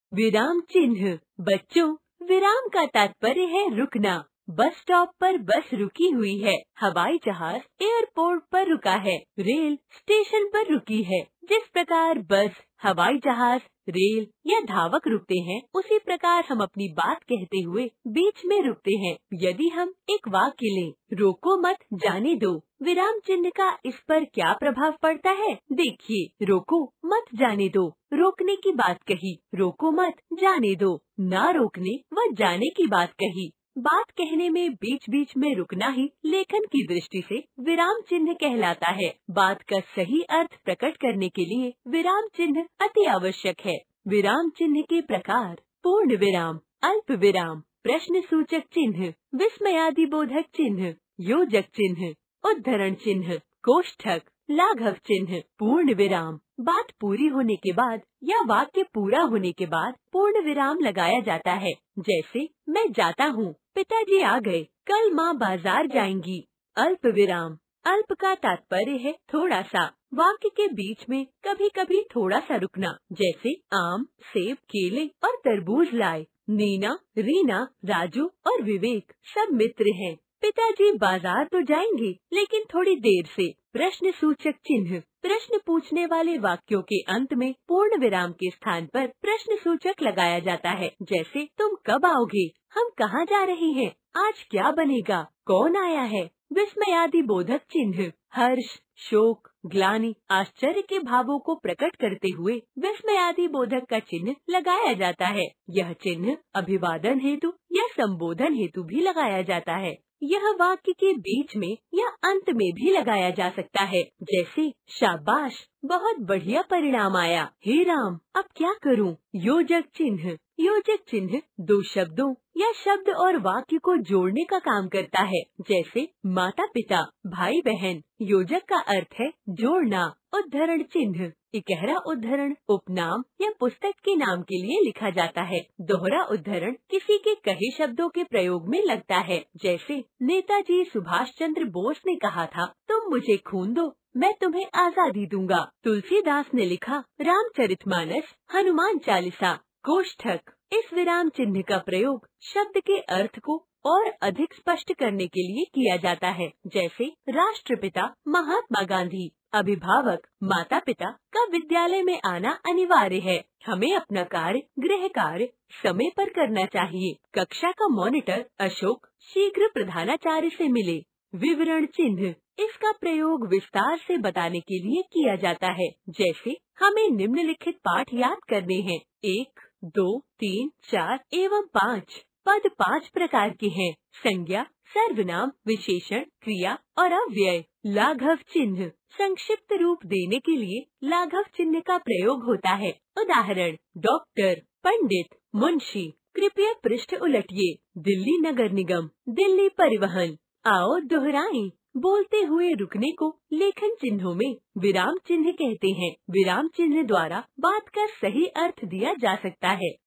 विराम चिन्ह। बच्चों, विराम का तात्पर्य है रुकना। बस स्टॉप पर बस रुकी हुई है, हवाई जहाज एयरपोर्ट पर रुका है, रेल स्टेशन पर रुकी है। जिस प्रकार बस, हवाई जहाज, रेल या धावक रुकते हैं, उसी प्रकार हम अपनी बात कहते हुए बीच में रुकते हैं। यदि हम एक वाक्य लें, रोको मत जाने दो, विराम चिन्ह का इस पर क्या प्रभाव पड़ता है? देखिए, रोको मत जाने दो, रोकने की बात कही, रोको मत जाने दो, ना रोकने व जाने की बात कही। बात कहने में बीच बीच में रुकना ही लेखन की दृष्टि से विराम चिन्ह कहलाता है। बात का सही अर्थ प्रकट करने के लिए विराम चिन्ह अति आवश्यक है। विराम चिन्ह के प्रकार: पूर्ण विराम, अल्प विराम, प्रश्न सूचक चिन्ह, विस्मयादिबोधक चिन्ह, योजक चिन्ह, उद्धरण चिन्ह, कोष्ठक, लाघव चिन्ह। पूर्ण विराम: बात पूरी होने के बाद या वाक्य पूरा होने के बाद पूर्ण विराम लगाया जाता है। जैसे, मैं जाता हूँ, पिताजी आ गए, कल माँ बाजार जाएंगी। अल्प विराम: अल्प का तात्पर्य है थोड़ा सा। वाक्य के बीच में कभी कभी थोड़ा सा रुकना। जैसे, आम, सेब, केले और तरबूज लाए। नीना, रीना, राजू और विवेक सब मित्र हैं। पिताजी बाजार तो जाएंगे, लेकिन थोड़ी देर से। प्रश्न सूचक चिन्ह: प्रश्न पूछने वाले वाक्यों के अंत में पूर्ण विराम के स्थान पर प्रश्न सूचक लगाया जाता है। जैसे, तुम कब आओगे? हम कहाँ जा रहे हैं? आज क्या बनेगा? कौन आया है? विस्मयादिबोधक चिन्ह: हर्ष, शोक, ग्लानि, आश्चर्य के भावों को प्रकट करते हुए विस्मयादिबोधक का चिन्ह लगाया जाता है। यह चिन्ह अभिवादन हेतु या संबोधन हेतु भी लगाया जाता है। यह वाक्य के बीच में या अंत में भी लगाया जा सकता है। जैसे, शाबाश, बहुत बढ़िया परिणाम आया। हे राम, अब क्या करूं? योजक चिन्ह: योजक चिन्ह दो शब्दों या शब्द और वाक्य को जोड़ने का काम करता है। जैसे, माता पिता, भाई बहन। योजक का अर्थ है जोड़ना। उद्धरण चिन्ह: इकहरा उद्धरण उपनाम या पुस्तक के नाम के लिए लिखा जाता है। दोहरा उद्धरण किसी के कहे शब्दों के प्रयोग में लगता है। जैसे, नेताजी सुभाष चंद्र बोस ने कहा था, तुम मुझे खून दो, मैं तुम्हें आजादी दूंगा। तुलसीदास ने लिखा रामचरितमानस, हनुमान चालीसा। कोष्ठक: इस विराम चिन्ह का प्रयोग शब्द के अर्थ को और अधिक स्पष्ट करने के लिए किया जाता है। जैसे, राष्ट्रपिता महात्मा गांधी। अभिभावक माता पिता का विद्यालय में आना अनिवार्य है। हमें अपना कार्य, गृह कार्य समय पर करना चाहिए। कक्षा का मॉनिटर अशोक शीघ्र प्रधानाचार्य से मिले। विवरण चिन्ह: इसका प्रयोग विस्तार से बताने के लिए किया जाता है। जैसे, हमें निम्नलिखित पाठ याद करने हैं। 1, 2, 3, 4 एवं 5। पद 5 प्रकार के हैं: संज्ञा, सर्वनाम, विशेषण, क्रिया और अव्यय। लाघव चिन्ह: संक्षिप्त रूप देने के लिए लाघव चिन्ह का प्रयोग होता है। उदाहरण: डॉक्टर, पंडित, मुंशी। कृपया पृष्ठ उलटिए। दिल्ली नगर निगम, दिल्ली परिवहन। आओ दोहराएं। बोलते हुए रुकने को लेखन चिन्हों में विराम चिन्ह कहते हैं। विराम चिन्ह द्वारा बात का सही अर्थ दिया जा सकता है।